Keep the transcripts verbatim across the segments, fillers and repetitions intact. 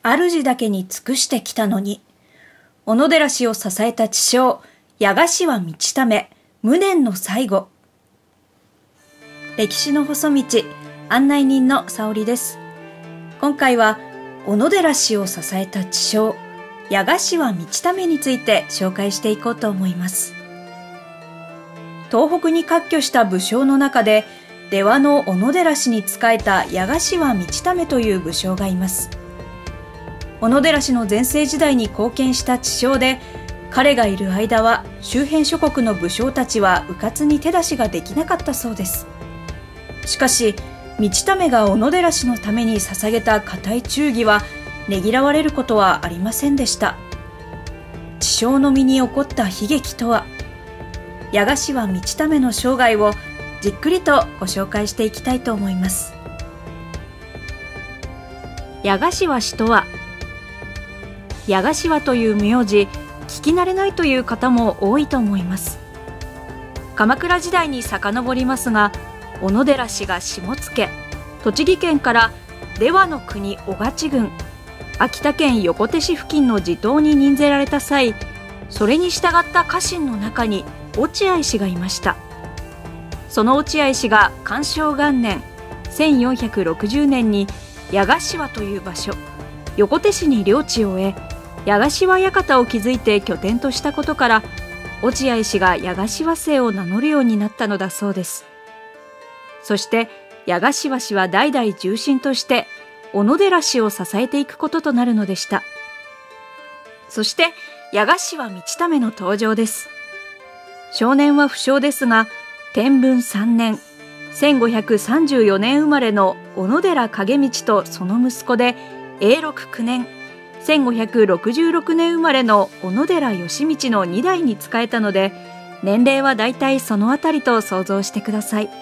主だけに尽くしてきたのに、小野寺氏を支えた知将、矢賀氏は道ため、無念の最後。歴史の細道、案内人の沙織です。今回は、小野寺氏を支えた知将、矢賀氏は道ためについて紹介していこうと思います。東北に割拠した武将の中で、出羽の小野寺氏に仕えた矢賀氏は道ためという武将がいます。小野寺氏の全盛時代に貢献した知将で、彼がいる間は周辺諸国の武将たちは迂闊に手出しができなかったそうです。しかし、道ためが小野寺氏のために捧げた固い忠義は、ねぎらわれることはありませんでした。知将の身に起こった悲劇とは、矢賀氏は道ための生涯をじっくりとご紹介していきたいと思います。矢賀氏は氏とは、矢賀氏はという名字、聞き慣れないという方も多いと思います。鎌倉時代に遡りますが、小野寺氏が下野、栃木県から出羽の国小勝郡、秋田県横手市付近の地頭に任ぜられた際、それに従った家臣の中に落合氏がいました。その落合氏が寛正元年せんよんひゃくろくじゅうねんに矢賀氏はという場所、横手市に領地を得、矢賀氏は館を築いて拠点としたことから、落合氏が矢賀氏和姓を名乗るようになったのだそうです。そして矢賀氏和氏は代々重臣として小野寺氏を支えていくこととなるのでした。そして矢賀氏は道ための登場です。少年は不詳ですが、天文さんねんせんごひゃくさんじゅうよねん生まれの小野寺景道とその息子で、永禄くねんせんごひゃくろくじゅうろくねん生まれの小野寺義道のに代に仕えたので、年齢はだいたいそのあたりと想像してください。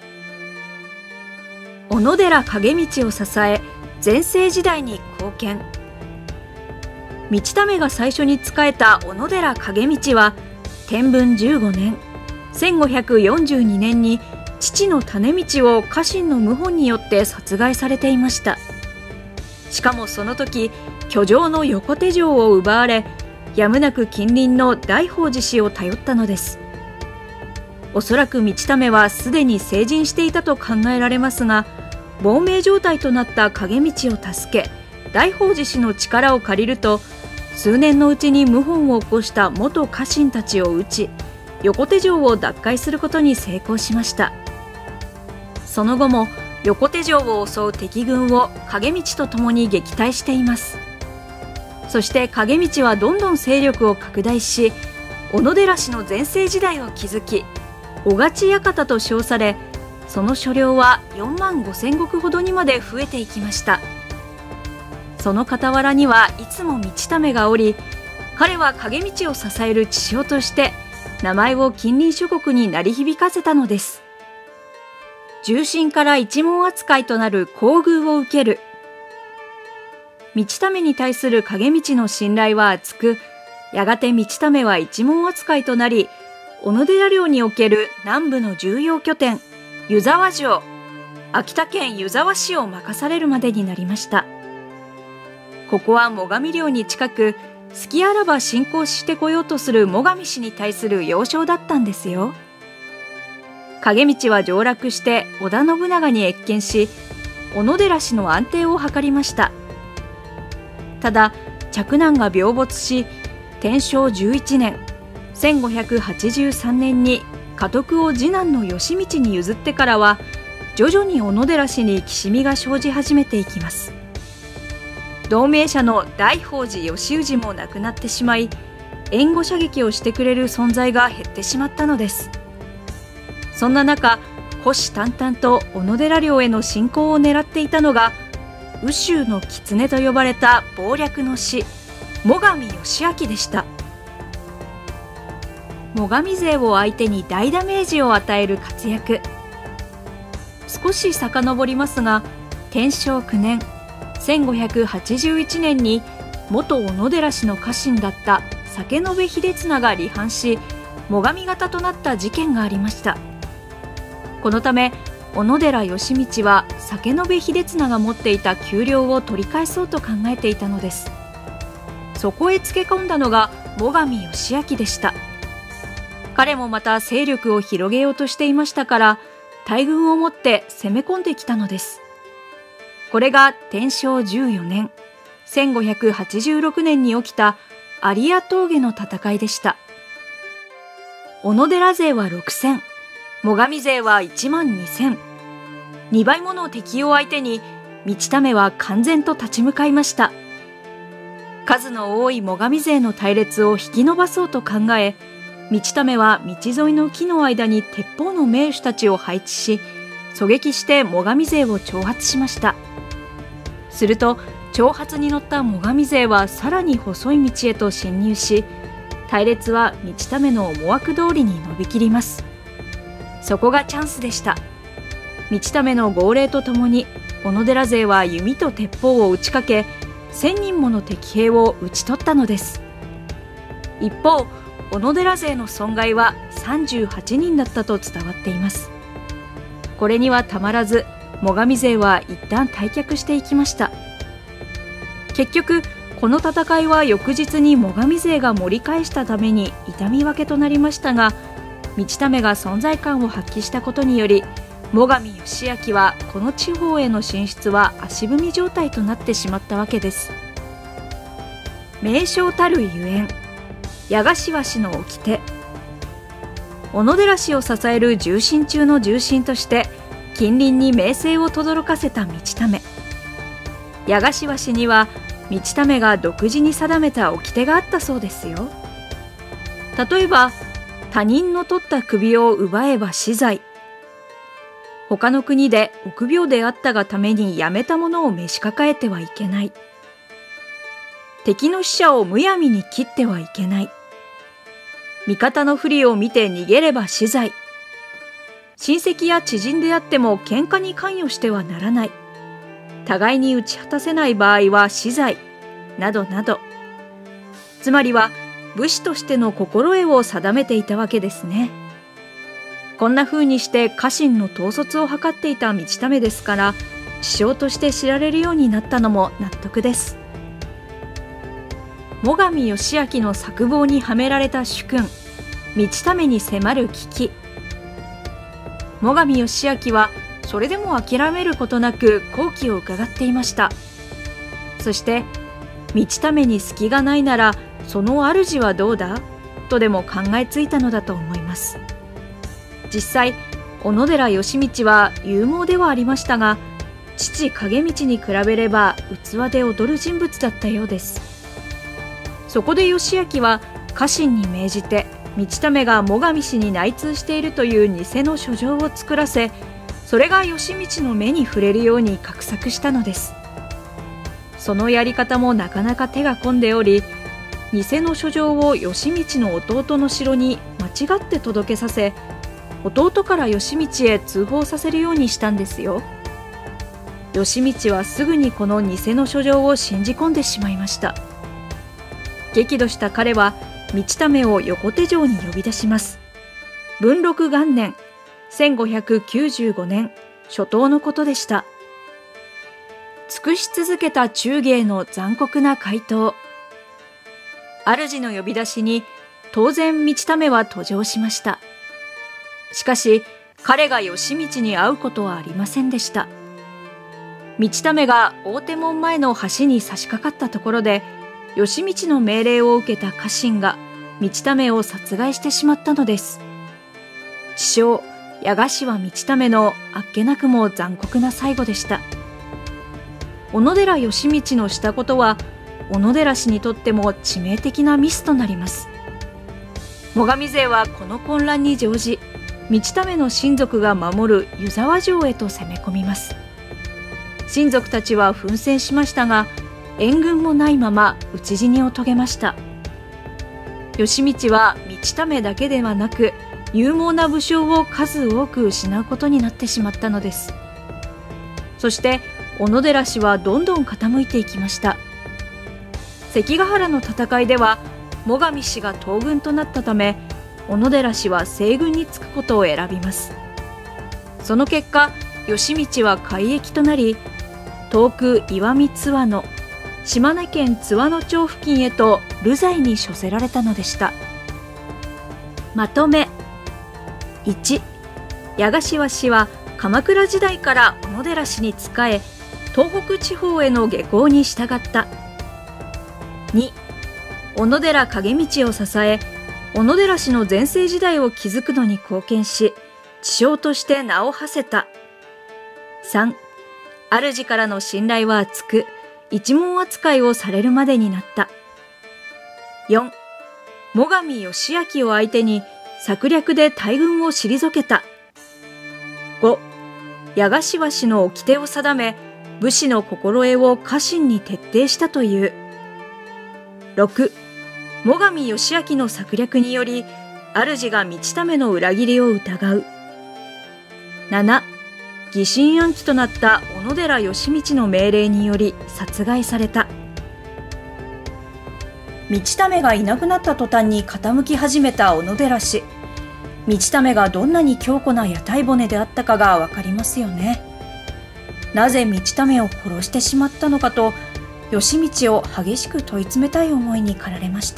小野寺景道を支え、全盛時代に貢献。道ためが最初に仕えた小野寺景道は、天文じゅうごねんせんごひゃくよんじゅうにねんに父の種道を家臣の謀反によって殺害されていました。しかもその時、居城の横手城を奪われ、やむなく近隣の大宝寺氏を頼ったのです。おそらく道ためはすでに成人していたと考えられますが、亡命状態となった景道を助け、大宝寺氏の力を借りると、数年のうちに謀反を起こした元家臣たちを討ち、横手城を奪回することに成功しました。その後も横手城を襲う敵軍を景道と共に撃退しています。そして景道はどんどん勢力を拡大し、小野寺氏の全盛時代を築き、小勝館と称され、その所領はよんまんごせん石ほどにまで増えていきました。その傍らにはいつも道ためがおり、彼は景道を支える知将として名前を近隣諸国に鳴り響かせたのです。重臣から一門扱いとなる厚遇を受ける。道ために対する景道の信頼は厚く、やがて道ためは一門扱いとなり、小野寺領における南部の重要拠点、湯沢城、秋田県湯沢市を任されるまでになりました。ここは最上領に近く、隙あらば侵攻してこようとする最上氏に対する要衝だったんですよ。景道は上洛して織田信長に謁見し、小野寺氏の安定を図りました。ただ、嫡男が病没し、天正じゅういちねんせんごひゃくはちじゅうさんねんに家督を次男の義道に譲ってからは、徐々に小野寺氏にきしみが生じ始めていきます。同盟者の大宝寺義氏も亡くなってしまい、援護射撃をしてくれる存在が減ってしまったのです。そんな中、虎視眈々と小野寺領への侵攻を狙っていたのが、羽州の狐と呼ばれた謀略の師、最上義光でした。最上勢を相手に大ダメージを与える活躍。少し遡りますが、天正くねんせんごひゃくはちじゅういちねんに元小野寺氏の家臣だった酒延秀綱が離反し、最上方となった事件がありました。このため小野寺義道は酒延秀綱が持っていた丘陵を取り返そうと考えていたのです。そこへつけ込んだのが最上義光でした。彼もまた勢力を広げようとしていましたから、大軍を持って攻め込んできたのです。これが天正じゅうよねん、せんごひゃくはちじゅうろくねんに起きた有谷峠の戦いでした。小野寺勢はろくせん、最上勢はいちまんにせん。にばいもの敵を相手に道為は完全と立ち向かいました。数の多い最上勢の隊列を引き延ばそうと考え、道為は道沿いの木の間に鉄砲の名手たちを配置し、狙撃して最上勢を挑発しました。すると挑発に乗った最上勢はさらに細い道へと侵入し、隊列は道為の思惑通りに伸びきります。そこがチャンスでした。道為の号令とともに小野寺勢は弓と鉄砲を打ちかけ、せんにんもの敵兵を討ち取ったのです。一方、小野寺勢の損害はさんじゅうはちにんだったと伝わっています。これにはたまらず最上勢は一旦退却していきました。結局この戦いは翌日に最上勢が盛り返したために痛み分けとなりましたが、道為が存在感を発揮したことにより、最上義光はこの地方への進出は足踏み状態となってしまったわけです。名将たるゆえん、矢柏氏の掟。小野寺氏を支える重臣中の重臣として近隣に名声を轟かせた道為。矢柏氏には道為が独自に定めた掟があったそうですよ。例えば、他人の取った首を奪えば死罪。他の国で臆病であったがためにやめたものを召し抱えてはいけない。敵の死者をむやみに切ってはいけない。味方の不利を見て逃げれば死罪。親戚や知人であっても喧嘩に関与してはならない。互いに打ち果たせない場合は死罪。などなど。つまりは武士としての心得を定めていたわけですね。こんな風にして家臣の統率を図っていた道為ですから、知将として知られるようになったのも納得です。最上義光の策謀にはめられた主君、道為に迫る危機。最上義光はそれでも諦めることなく好機を伺っていました。そして道為に隙がないならその主はどうだとでも考えついたのだと思います。実際小野寺義道は勇猛ではありましたが、父景道に比べれば器で劣る人物だったようです。そこで義昭は家臣に命じて道為が最上氏に内通しているという偽の書状を作らせ、それが義道の目に触れるように画策したのです。そのやり方もなかなか手が込んでおり、偽の書状を義道の弟の城に間違って届けさせ、弟から義道へ通報させるようにしたんですよ。義道はすぐにこの偽の書状を信じ込んでしまいました。激怒した彼は道為を横手城に呼び出します。文禄元年、せんごひゃくきゅうじゅうごねん初頭のことでした。尽くし続けた忠芸の残酷な回答。主の呼び出しに当然道為は途上しました。しかし彼が義道に会うことはありませんでした。道為が大手門前の橋に差し掛かったところで、義道の命令を受けた家臣が道為を殺害してしまったのです。知将矢柏道為のあっけなくも残酷な最後でした。小野寺義道のしたことは小野寺氏にとっても致命的なミスとなります。最上勢はこの混乱に乗じ、道為の親族が守る湯沢城へと攻め込みます。親族たちは奮戦しましたが、援軍もないまま討ち死にを遂げました。義道は道為だけではなく、勇猛な武将を数多く失うことになってしまったのです。そして小野寺氏はどんどん傾いていきました。関ヶ原の戦いでは最上氏が東軍となったため、小野寺氏は西軍につくことを選びます。 その結果、義道は改易となり、遠く石見津和野、島根県津和野町付近へと流罪に処せられたのでした。まとめ。いち、八ヶ柴氏は鎌倉時代から小野寺氏に仕え、東北地方への下校に従った。に、小野寺景道を支え、小野寺氏の全盛時代を築くのに貢献し、知将として名を馳せた。さん、主からの信頼は厚く、一門扱いをされるまでになった。よん、最上義光を相手に策略で大軍を退けた。ご、八ヶ柴氏の掟を定め、武士の心得を家臣に徹底したという。ろく、最上義光の策略により、主が道為の裏切りを疑う。なな、疑心暗鬼となった小野寺義道の命令により殺害された。道為がいなくなった途端に傾き始めた小野寺氏。道為がどんなに強固な屋台骨であったかがわかりますよね。なぜ道為を殺してしまったのかと、義道を激しく問い詰めたい思いに駆られました。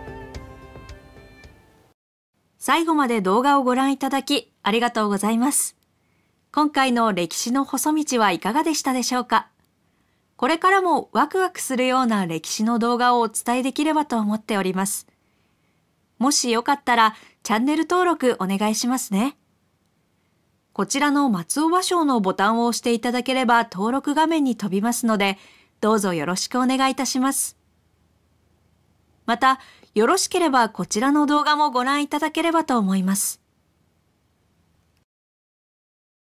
最後まで動画をご覧いただきありがとうございます。今回の歴史の細道はいかがでしたでしょうか。これからもワクワクするような歴史の動画をお伝えできればと思っております。もしよかったらチャンネル登録お願いしますね。こちらの松尾芭蕉のボタンを押していただければ登録画面に飛びますので、どうぞよろしくお願いいたします。また、よろしければこちらの動画もご覧いただければと思います。